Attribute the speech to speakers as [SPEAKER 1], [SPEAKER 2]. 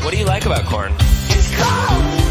[SPEAKER 1] What do you like about corn?
[SPEAKER 2] It's cold.